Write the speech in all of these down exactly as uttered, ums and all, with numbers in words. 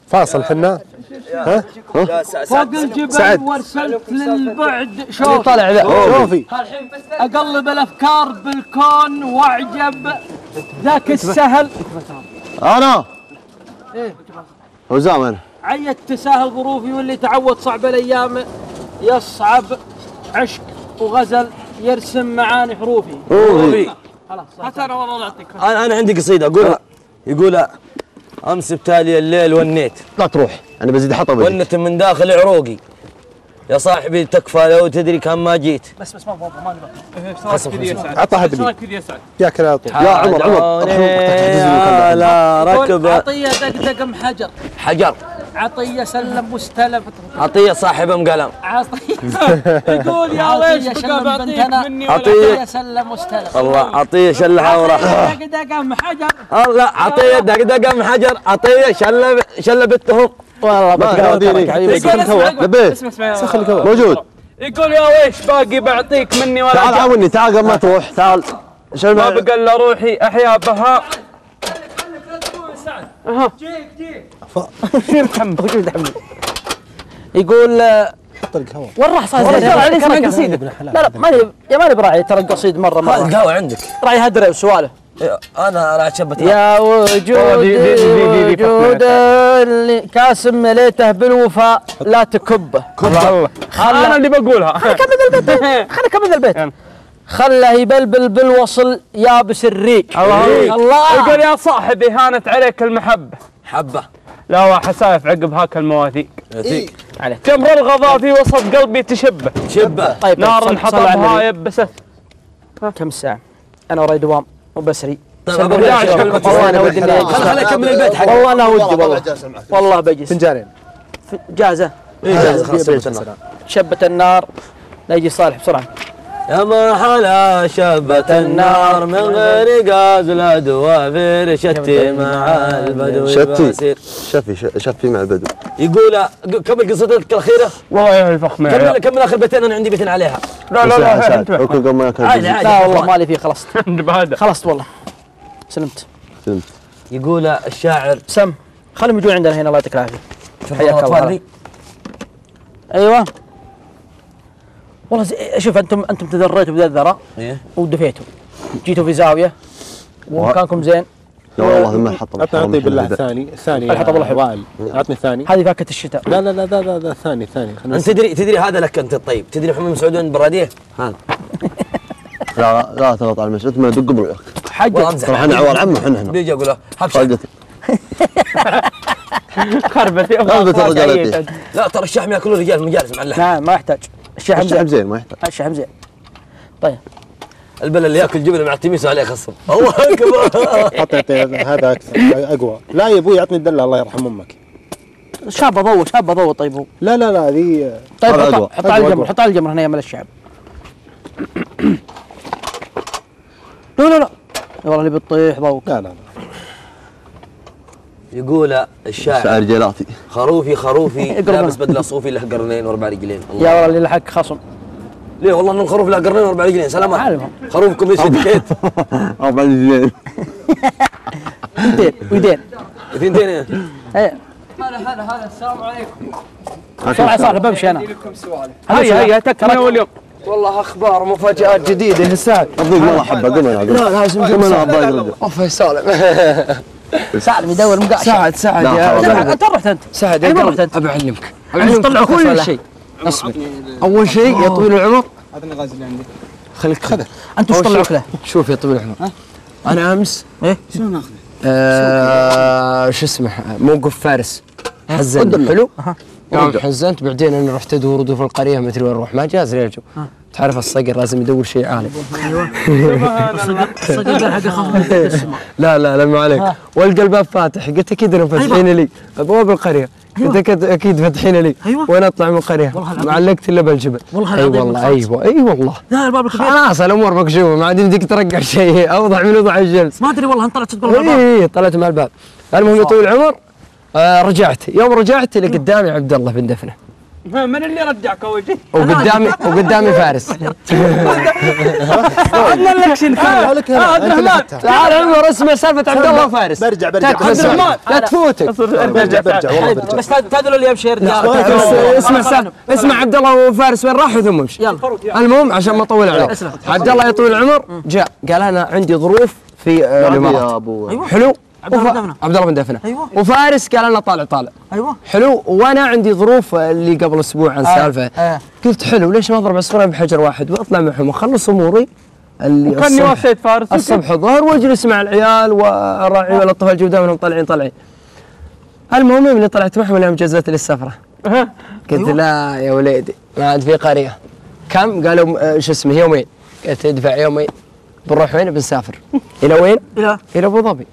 فاصل حنا. ها؟ فوق الجبل وارسلت للبعد شوفي طالع ذا شوفي اقلب الافكار بالكون واعجب ذاك السهل. انا ايه وزام انا عيت تساهل ظروفي واللي تعود صعب الايام يصعب عشق وغزل يرسم معاني حروفي. حروفي خلاص حتى انا والله اعطيك. انا انا عندي قصيده اقولها. يقول امس بتالي الليل ونيت. لا تروح انا بزيد حطب ونت من داخل عروقي يا صاحبي تكفى لو تدري كم ما جيت. بس بس ما ما نبغى عطها هدبي ياك لا طول. يا عمر عمر لا ركب عطيه دقدق ام حجر حجر عطيه سلم واستلم عطيه صاحب ام قلم عطيه يقول يا ويش بقى بعطيك مني عطيه سلم واستلم. الله عطيه شلحه وراح دقدق ام حجر. الله عطيه دقدق ام حجر عطيه شله شله بالتهم. والله بتقاعديني سخن هوا لبيت سخن الهوا موجود. يقول يا ويش باقي بعطيك مني ولا تعال عاوني تعال قبل ما تروح تعال. ما بقى الا روحي احيا بها. اها جيك جيك محمد وجود محمد يقول حط القهوه وين راح صاير عليه اسمه قصيده. لا لا ماني يا ماني براعي ترى قصيد مره مره. القهوه عندك راعي هدري وسوالف. انا راح شبت يا وجود وجود اللي كاسم مليته بالوفاء لا تكبه. الله انا اللي بقولها. خليني اكمل البيت خليني اكمل البيت. خله يبلبل بالوصل يابس الريق. الله الله يقول يا صاحبي هانت عليك المحبه حبه لا وحسايف عقب هاك المواثيق. إيه؟ عليك جمر الغضا في وسط قلبي تشبه شبه. طيب نار حطبها يبست. كم ساعه انا وراي دوام وبسري. طيب والله انا ودي اني خليني اكمل البيت حق والله انا ودي والله والله بجلس فنجانين جاهزه. ايه جاهزه خلاص. شبت النار لا يجي صالح بسرعه. يا ما حلا شبت النار من غير غاز لا دوافر شتي مع البدو شتي شفي شفي مع البدو. يقول كمل قصتك الاخيره. والله يا فخمه كمل كمل اخر بيتين انا عندي بيتين عليها. لا لا لا انت لا والله مالي فيه خلصت خلصت والله سلمت. سلمت. يقول الشاعر سم خليهم يجون عندنا هنا الله يعطيك العافيه. حياك الله. ايوه والله شوف انتم انتم تذريتوا بذا الذره ايه ودفيتوا جيتوا في زاويه ومكانكم زين. لا والله ما حط. اعطني بالله الثاني الثاني الحطب الله وائل اعطني الثاني. هذه فاكهه الشتاء. لا لا لا لا لا الثاني الثاني. انت تدري تدري هذا لك انت. طيب تدري محمد مسعود وين براديه؟ ها لا لا تضغط على المسعود ما دق بروحك. حق ترى احنا عوال عمه احنا هنا. بيجي اقول له حبشة خربت خربت الرجال. لا ترى الشحم ياكلون رجال مجالس مع اللحم. لا ما يحتاج الشحم زين. الشحم زين ما يحتاج. الشحم زين. طيب البلد اللي ياكل جبنه مع التميس عليه خصم. الله اكبر. حط هذا اكثر اقوى. لا يا ابوي عطني الدله الله يرحم امك. شاب ضوء شاب ضوء. طيب هو لا لا لا ذي طيب حط حط على الجمر حط على الجمر هنا يا مال الشعب. لا لا لا والله اللي بتطيح ضوء. لا لا لا يقول الشاعر شاعر جلاتي خروفي خروفي لابس بدله صوفي له قرنين واربع رجلين. يا والله اللي لحق خصم. ليه والله انه خروف له قرنين واربع رجلين سلامات. عالمهم خروفكم ايش دكيت؟ اربع رجلين ويدين ويدين اثنتين. ايه هلا هلا هلا السلام عليكم. بسرعه صار بمشي انا. لكم سوالف. هيا هيا تكفى من اول يوم. والله اخبار ومفاجآت جديده هسه. الضيق والله حبه قم انا لا لازم قم انا الضيق. اوف يا سالم. سالم يدور مقاشر. سعد سعد يا انت رحت انت سعد اي رحت انت. ابي اعلمك اعلمك طلعوا كل شيء. اصبر اول شيء يا طويل العمر هذا الغاز اللي عندي خليك خذه. انت وش طلعوك له؟ شوف يا طويل العمر انا امس ايه شنو ناخذه؟ آه شو اسمه موقف فارس حزنت حلو. يوم حزنت بعدين انا رحت ادور ودور في القريه ما ادري وين اروح ما جاز لي الجو. تعرف الصقر لازم يدور شيء عالي. ايوه الصقر حق اخاف من لا لا لا ما عليك. والقى الباب فاتح قلت اكيد انهم فاتحين لي ابواب القريه. قلت اكيد فاتحين لي وين اطلع من القريه ما علقت الا بالجبل. والله اي والله ايوه اي والله. لا الباب الكبير خلاص الامور مكشوفه ما عاد يمديك ترقع شيء اوضح من وضع الشمس. ما ادري والله انت طلعت تقول الباب. اي طلعت مع الباب. المهم يا طويل العمر آه رجعت يوم رجعت اللي قدامي عبد الله بن دفنه. من اللي رجعك اول شيء؟ وقدامي وقدامي فارس. عندنا الاكشن هذا تعال عمر اسمع سالفه عبد الله وفارس. برجع برجع لا تفوتك. برجع برجع والله برجع. بس تدلوا اللي يمشي رجال. اسمع سالفه اسمع عبد الله وفارس وين راحوا ثم امشي. يلا المهم عشان ما اطول عليك عبد الله يطول العمر جاء قال انا عندي ظروف في الامارات. حلو. عبد الله بن دفنه عبد الله بن دفنه ايوه. وفارس قال انا طالع طالع ايوه حلو. وانا عندي ظروف اللي قبل اسبوع عن سالفه آه. قلت حلو ليش ما اضرب عصفورين بحجر واحد واطلع معهم اخلص اموري اللي كاني وفيت فارس الصبح الظهر واجلس مع العيال واراعي الاطفال جودة منهم طالعين طالعين. المهم اني طلعت معهم اليوم جزت لي السفره. قلت لا يا وليدي ما عاد في قريه. كم؟ قالوا شو اسمه يومين. قلت ادفع يومين. بنروح وين؟ بنسافر. الى وين؟ الى الى ابو ظبي.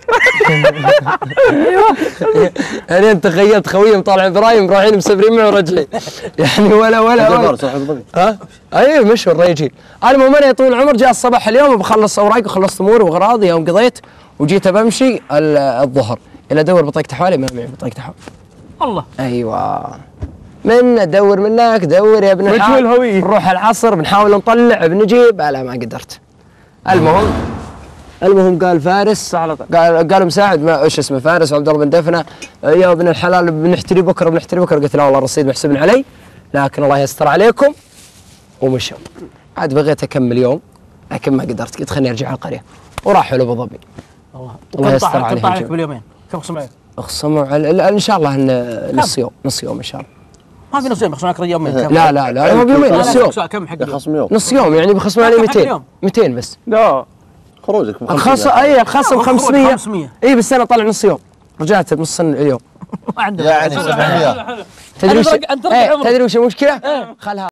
ايوه يعني انت تخيلت خويهم طالعين برايم رايحين مسافرين معه وراجعين يعني ولا ولا ولا ها اي مشوا الرجال. المهم انا يا طويل العمر جاء الصباح اليوم بخلص اوراقي وخلصت اموري واغراضي يوم قضيت وجيت بمشي الظهر الى ادور بطاقه حوالي ما معي بطاقه حوالي. الله ايوه من ادور منك دور يا ابن الحلال نروح العصر بنحاول نطلع بنجيب لا ما قدرت. المهم المهم قال فارس قال قالوا مساعد ما ايش اسمه فارس وعبد الله بن دفنه يا ابن الحلال بنحتري بكره بنحتري بكره. قلت لا والله الرصيد محسوب علي لكن الله يستر عليكم ومشوا. عاد بغيت اكمل يوم لكن ما قدرت قلت خليني ارجع القريه وراحوا لابو ظبي. الله الله يستر عليهم. عليك باليومين كم خصموا عليك؟ خصموا على ان شاء الله نص يوم نص يوم ان شاء الله. ما في نص يوم يخصموا عليك يومين. لا لا لا هو بيومين نص يوم. كم حق خصم يوم نص يوم يعني بيخصموا علي مئتين مئتين بس. لا خروجك الخصم اي الخصم خمسمية. اي بس انا طالع نص يوم رجعت بنص اليوم يعني سبعمية. تدري وش تدري وش المشكله؟ خلها